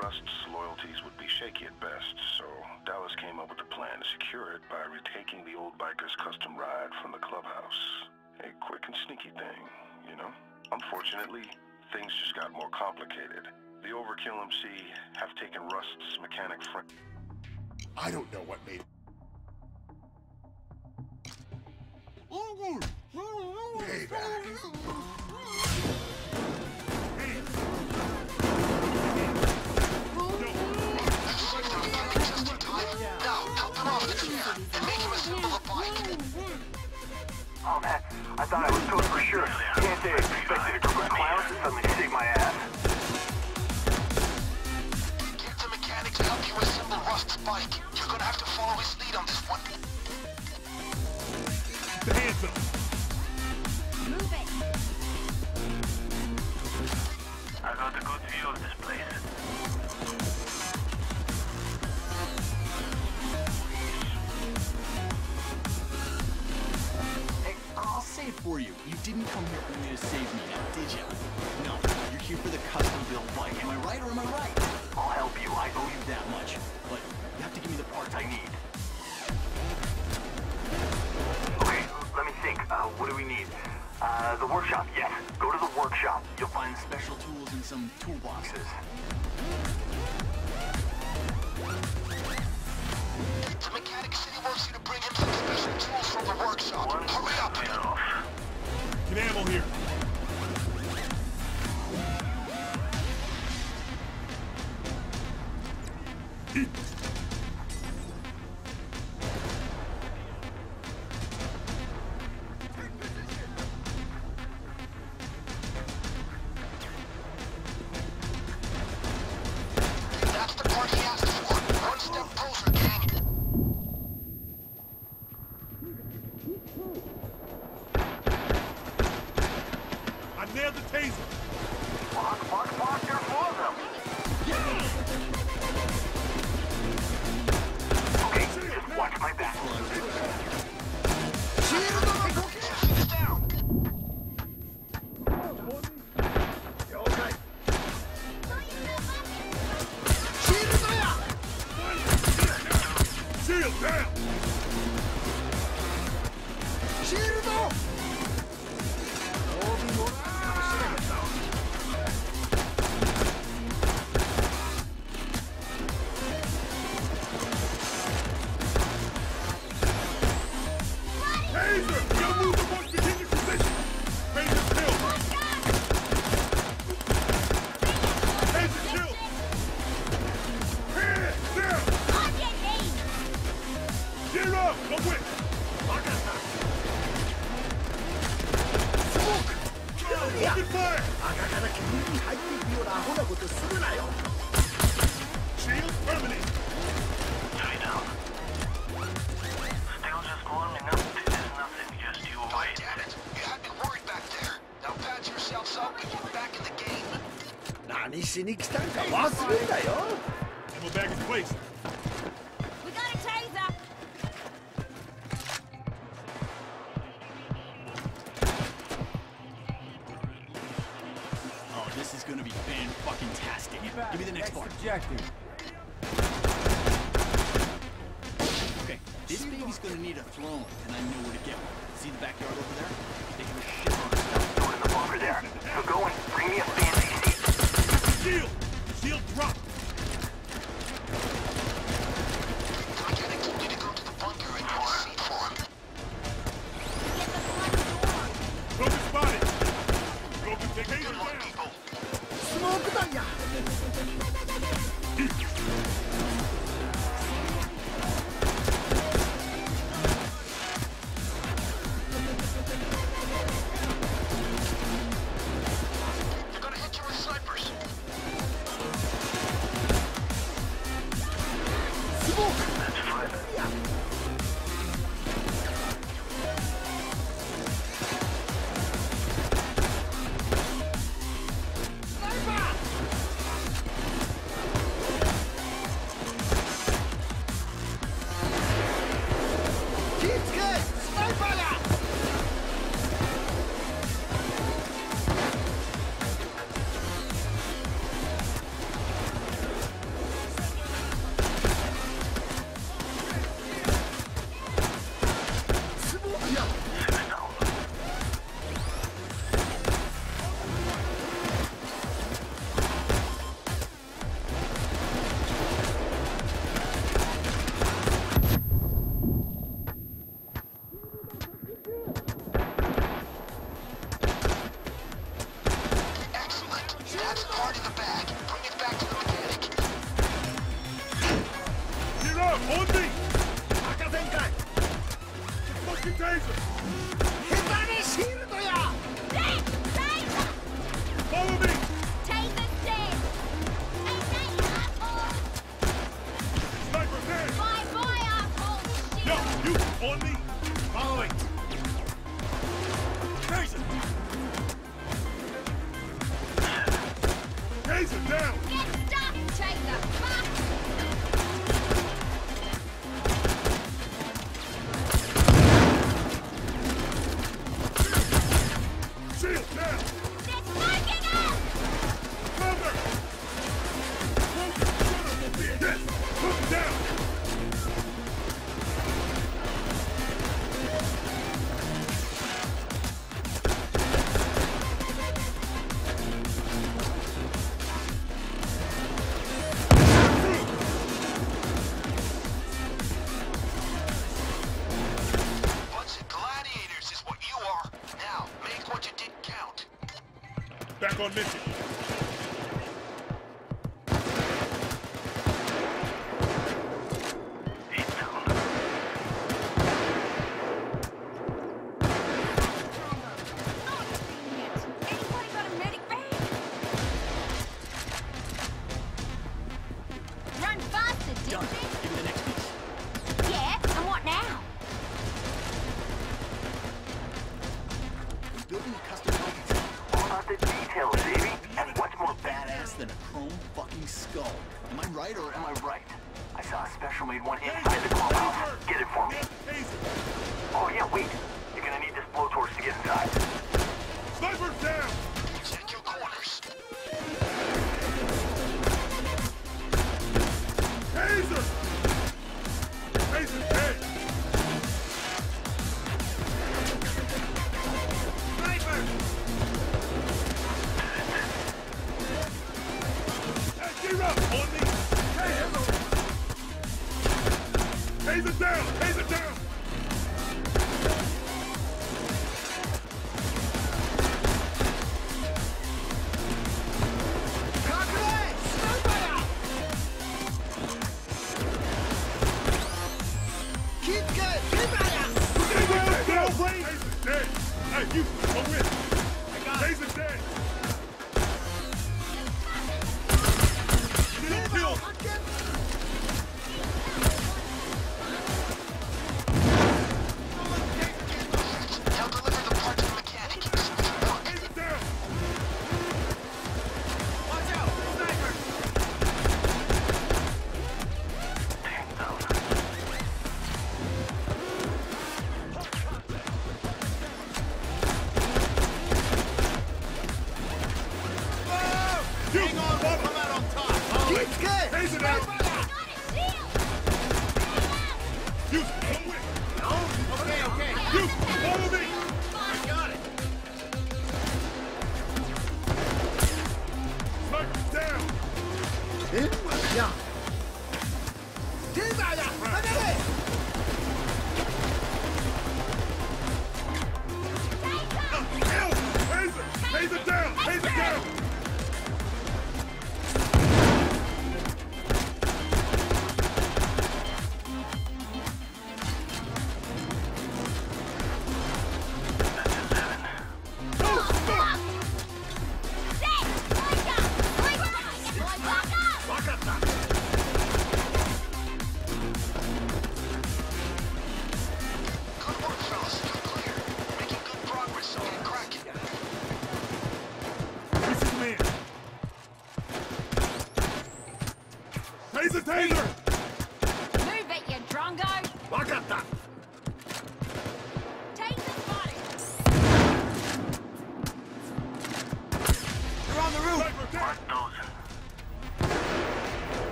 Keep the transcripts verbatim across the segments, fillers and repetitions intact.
Rust's loyalties would be shaky at best, so Dallas came up with a plan to secure it by retaking the old biker's custom ride from the clubhouse. A quick and sneaky thing, you know? Unfortunately, things just got more complicated. The Overkill M C have taken Rust's mechanic friend. I don't know what made Payback. Oh man, I thought I was toast for sure. Can't say I expected a group of clowns to suddenly shake my ass. Get the mechanic to help you assemble Rust's bike. You're gonna have to follow his lead on this one. The hands up. Move it. I got a good view of this place. Hey, I'll say it for you. You didn't come here only to save me, now, did you? No, you're here for the custom-built bike. Am I right or am I right? I'll help you. I owe you that much. But you have to give me the parts I need. Okay, let me think. Uh, what do we need? Uh, the workshop, yes. Go to the workshop. You'll find special tools in some toolboxes. The mechanic said he wants you to bring him some special tools from the workshop. One Hurry up! off. Get ammo here. That's the part he asked for. One step closer, gang. I nailed the taser. Fuck, fuck, fuck, there are four of them. Okay, just watch my back. He's down. Okay. Shield down. Taser! You gotta move the most strategic position. Taser kill. Taser kill. Hands down. Gear up. Go with. Open fire. Shield terminate. Three down. Still just warming up. This is nothing. Just you God wait. damn it. You had me worried back there. Now patch yourselves up and get back in the game. Ammo bag is placed. We got a taser. Oh, this is gonna be fan-fucking-tastic. Give me the next part. Objective. Okay, this baby's gonna need a throne, and I know where to get one. See the backyard over there? They can shit on stuff. Do it in the bunker there. So go and bring me a fancy seat. Shield. Shield drop. The mechanic told me to go to the bunker and get a seat for him. Broken spotted. Broken take taser Good luck, down. people. They're gonna hit you with snipers. Back on mission.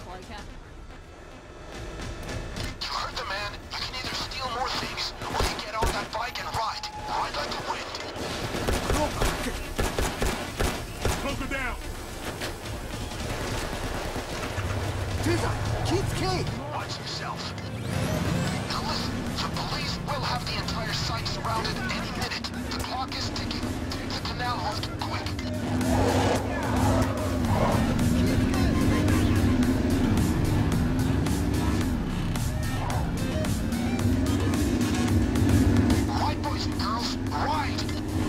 biker. You heard the man. You can either steal more things, or you get on that bike and ride. Ride like the wind. Close her down. Keith Kate! Watch yourself. Now listen, the police will have the entire site surrounded any minute. The clock is ticking. Take the canal route quick. Right, boys and girls, right!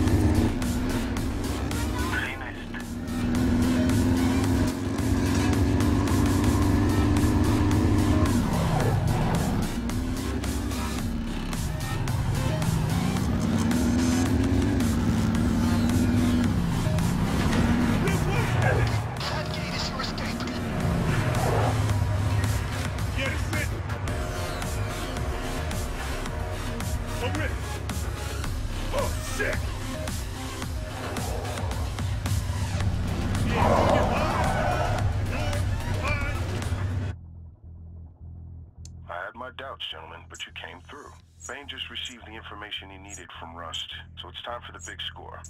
Gentlemen, but you came through. Bane just received the information he needed from Rust, so it's time for the big score.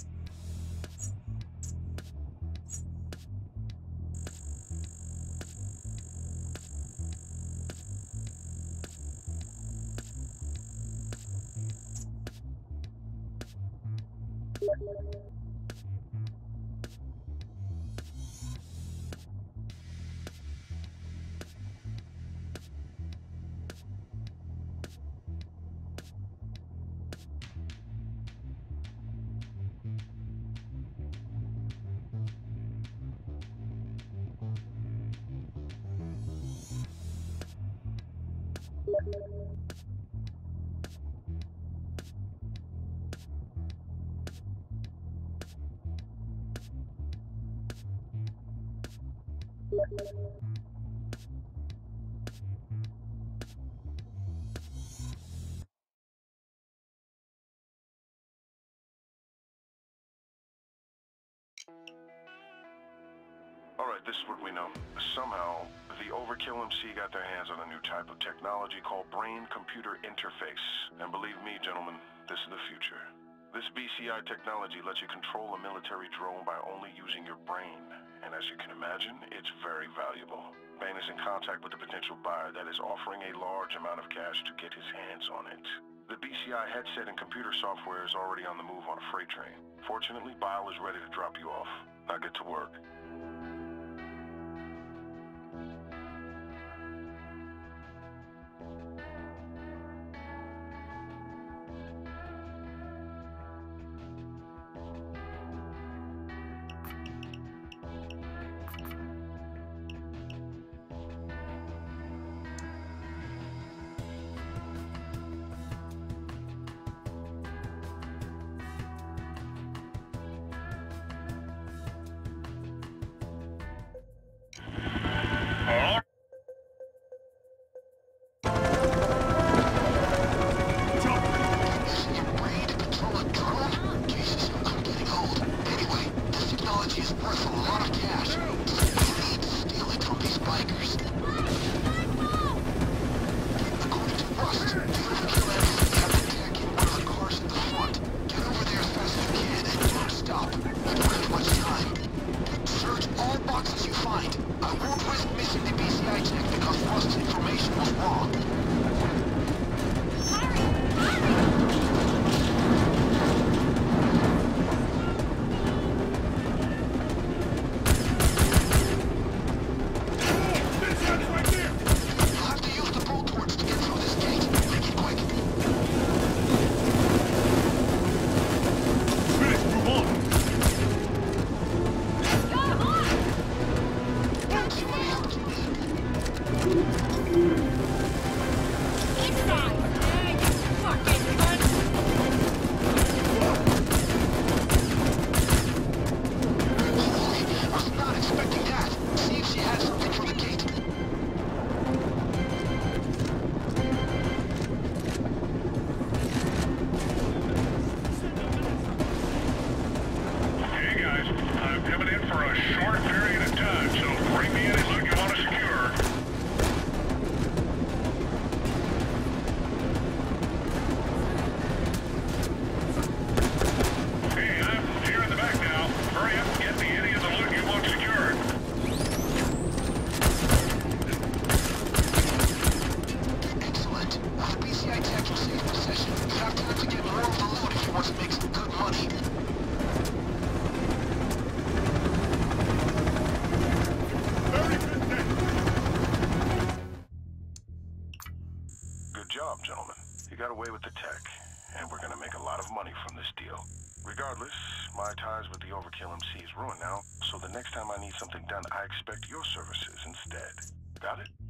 Alright, this is what we know. Somehow, the Overkill M C got their hands on a new type of technology called brain-computer interface. And believe me, gentlemen, this is the future. This B C I technology lets you control a military drone by only using your brain. And as you can imagine, it's very valuable. Bane is in contact with a potential buyer that is offering a large amount of cash to get his hands on it. The B C I headset and computer software is already on the move on a freight train. Fortunately, Bile is ready to drop you off. Now get to work. got away with the tech, and we're gonna make a lot of money from this deal. Regardless, my ties with the Overkill M C is ruined now, so the next time I need something done, I expect your services instead. Got it?